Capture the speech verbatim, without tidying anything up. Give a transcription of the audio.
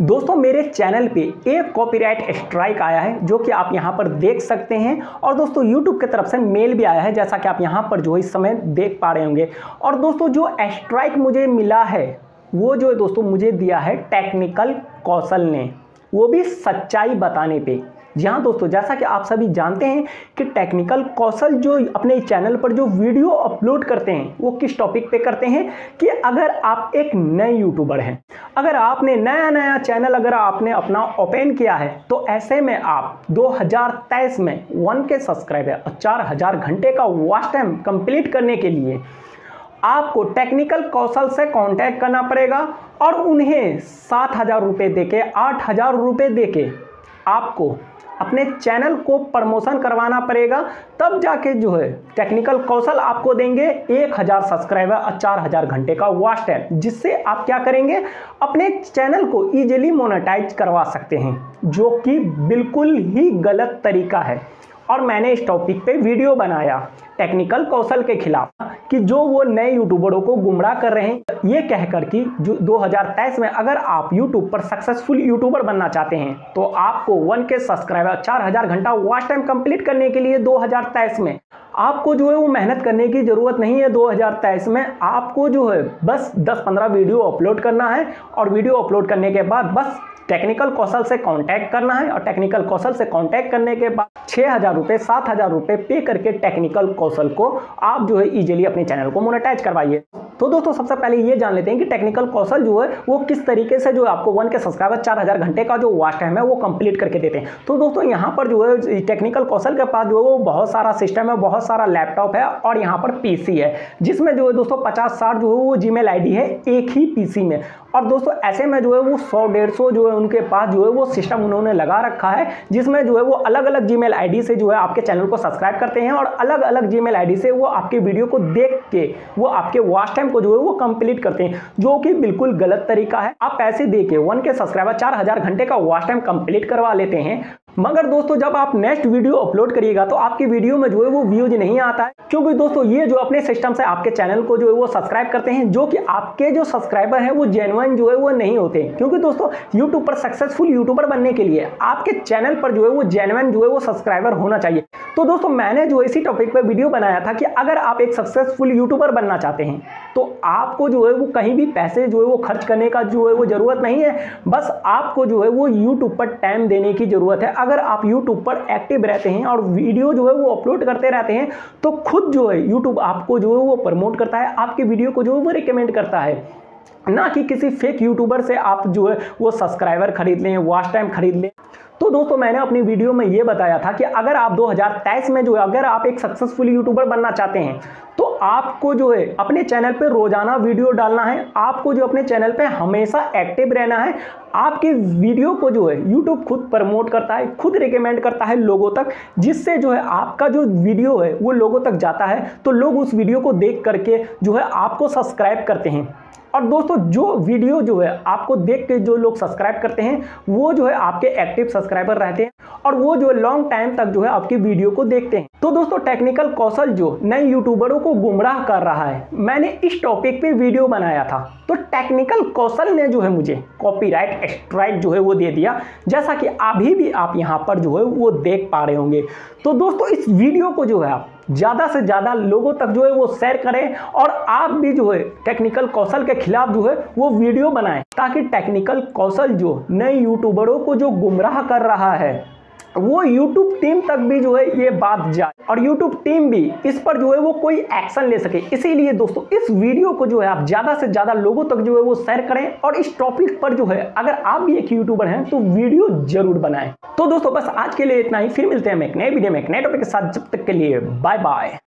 दोस्तों मेरे चैनल पे एक कॉपीराइट स्ट्राइक आया है जो कि आप यहां पर देख सकते हैं। और दोस्तों यूट्यूब की तरफ से मेल भी आया है जैसा कि आप यहां पर जो इस समय देख पा रहे होंगे। और दोस्तों जो स्ट्राइक मुझे मिला है वो जो है दोस्तों मुझे दिया है टेक्निकल कौशल ने, वो भी सच्चाई बताने पे। जी हाँ दोस्तों, जैसा कि आप सभी जानते हैं कि टेक्निकल कौशल जो अपने चैनल पर जो वीडियो अपलोड करते हैं वो किस टॉपिक पे करते हैं कि अगर आप एक नए यूट्यूबर हैं, अगर आपने नया नया चैनल अगर आपने अपना ओपन किया है, तो ऐसे में आप दो हज़ार तेईस में वन के सब्सक्राइबर और चार हज़ार घंटे का वॉच टाइम कंप्लीट करने के लिए आपको टेक्निकल कौशल से कांटेक्ट करना पड़ेगा और उन्हें सात हज़ार रुपये दे के आठ हज़ार रुपये दे के आपको अपने चैनल को प्रमोशन करवाना पड़ेगा। तब जाके जो है टेक्निकल कौशल आपको देंगे एक हज़ार सब्सक्राइबर और चार हज़ार घंटे का वॉच टाइम, जिससे आप क्या करेंगे अपने चैनल को इजीली मोनेटाइज करवा सकते हैं, जो कि बिल्कुल ही गलत तरीका है। और मैंने इस टॉपिक पे वीडियो बनाया टेक्निकल कौशल के खिलाफ कि जो वो नए यूट्यूबरों को गुमराह कर रहे हैं, ये कहकर कि जो दो हज़ार तेईस में अगर आप यूट्यूब पर सक्सेसफुल यूट्यूबर बनना चाहते हैं तो आपको वन के सब्सक्राइबर चार हज़ार घंटा वॉच टाइम कंप्लीट करने के लिए दो हज़ार तेईस में आपको जो है वो मेहनत करने की ज़रूरत नहीं है। दो हज़ार तेईस में आपको जो है बस दस पंद्रह वीडियो अपलोड करना है और वीडियो अपलोड करने के बाद बस टेक्निकल कौशल से कांटेक्ट करना है और टेक्निकल कौशल से कांटेक्ट करने के बाद छः हज़ार रुपये सात हज़ार रुपये पे करके टेक्निकल कौशल को आप जो है इजीली अपने चैनल को मोनेटाइज करवाइए। तो दोस्तों सबसे पहले ये जान लेते हैं कि टेक्निकल कौशल जो है वो किस तरीके से जो है आपको वन के सब्सक्राइबर चार हज़ार घंटे का जो वॉच टाइम है वो कंप्लीट करके देते हैं। तो दोस्तों यहाँ पर जो है टेक्निकल कौशल के पास जो है वो बहुत सारा सिस्टम है, बहुत सारा लैपटॉप है और यहाँ पर पीसी है, जिसमें जो है दोस्तों पचास साठ जो है वो जीमेल आईडी है एक ही पीसी में। और दोस्तों ऐसे में जो है वो सौ डेढ़ सौ जो है उनके पास जो है वो सिस्टम उन्होंने लगा रखा है, जिसमें जो है वो अलग अलग जीमेल आईडी से जो है आपके चैनल को सब्सक्राइब करते हैं और अलग अलग जीमेल आईडी से वो आपके वीडियो को देख के वो आपके वॉच टाइम को जो है वो कंप्लीट करते हैं, जो कि बिल्कुल गलत तरीका है। आप पैसे दे के वन के सब्सक्राइबर चार हज़ार घंटे का वॉच टाइम कंप्लीट करवा लेते हैं, मगर दोस्तों जब आप नेक्स्ट वीडियो अपलोड करिएगा तो आपकी वीडियो में जो है वो व्यूज नहीं आता है, क्योंकि दोस्तों ये जो अपने सिस्टम से आपके चैनल को जो है वो सब्सक्राइब करते हैं, जो कि आपके जो सब्सक्राइबर हैं वो जेन्युइन जो है वो नहीं होते। क्योंकि दोस्तों यूट्यूब पर सक्सेसफुल यूट्यूबर बनने के लिए आपके चैनल पर जो है वो जेन्युइन जो है वो सब्सक्राइबर होना चाहिए। तो दोस्तों मैंने जो इसी टॉपिक पर वीडियो बनाया था कि अगर आप एक सक्सेसफुल यूट्यूबर बनना चाहते हैं तो आपको जो है वो कहीं भी पैसे जो है वो खर्च करने का जो है वो जरूरत नहीं है, बस आपको जो है वो यूट्यूब पर टाइम देने की जरूरत है। अगर आप YouTube पर एक्टिव रहते हैं और वीडियो जो है वो अपलोड करते रहते हैं तो खुद जो है YouTube आपको जो है वो प्रमोट करता है, आपके वीडियो को जो है वो रिकमेंड करता है, ना कि किसी फेक यूट्यूबर से आप जो है वो सब्सक्राइबर खरीद लें, वॉच टाइम खरीद लें। तो दोस्तों मैंने अपनी वीडियो में ये बताया था कि अगर आप दो हज़ार तेईस में जो है अगर आप एक सक्सेसफुल यूट्यूबर बनना चाहते हैं तो आपको जो है अपने चैनल पे रोजाना वीडियो डालना है, आपको जो अपने चैनल पे हमेशा एक्टिव रहना है। आपके वीडियो को जो है यूट्यूब खुद प्रमोट करता है, खुद रिकमेंड करता है लोगों तक, जिससे जो है आपका जो वीडियो है वो लोगों तक जाता है तो लोग उस वीडियो को देख करके जो है आपको सब्सक्राइब करते हैं। और दोस्तों जो वीडियो जो है आपको देख के जो लोग सब्सक्राइब करते हैं वो जो है आपके एक्टिव सब्सक्राइबर रहते हैं और वो जो है लॉन्ग टाइम तक जो है आपकी वीडियो को देखते हैं। तो दोस्तों टेक्निकल कौशल जो नए यूट्यूबरों को गुमराह कर रहा है, मैंने इस टॉपिक पे वीडियो बनाया था। तो टेक्निकल कौशल ने जो है मुझे कॉपीराइट स्ट्राइक जो है वो दे दिया, जैसा कि अभी भी आप यहाँ पर जो है वो देख पा रहे होंगे। तो दोस्तों इस वीडियो को जो है आप ज़्यादा से ज़्यादा लोगों तक जो है वो शेयर करें और आप भी जो है टेक्निकल कौशल के खिलाफ जो है वो वीडियो बनाएं, ताकि टेक्निकल कौशल जो नए यूट्यूबरों को जो गुमराह कर रहा है वो यूट्यूब टीम तक भी जो है ये बात जाए और यूट्यूब टीम भी इस पर जो है वो कोई एक्शन ले सके। इसीलिए दोस्तों इस वीडियो को जो है आप ज़्यादा से ज़्यादा लोगों तक जो है वो शेयर करें और इस टॉपिक पर जो है अगर आप भी एक यूट्यूबर हैं तो वीडियो जरूर बनाएं। तो दोस्तों बस आज के लिए इतना ही, फिर मिलते हैं हम एक नए वीडियो में एक नए टॉपिक के साथ। जब तक के लिए बाय बाय।